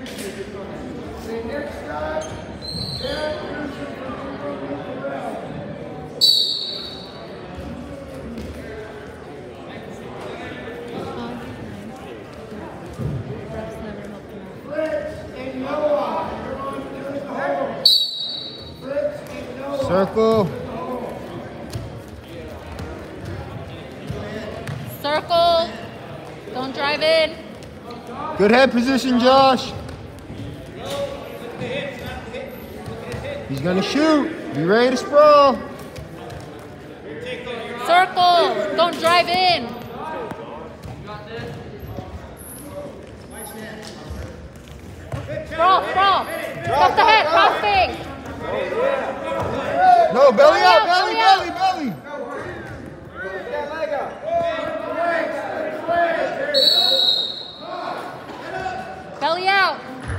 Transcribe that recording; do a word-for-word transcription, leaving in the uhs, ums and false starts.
Circle. Circle. Don't drive in. Good head position, Josh. He's gonna shoot. Be ready to sprawl. Circle. Don't drive in. Sprawl, sprawl. Stop the head, crossing. No, belly up, belly, belly belly, belly. Belly out.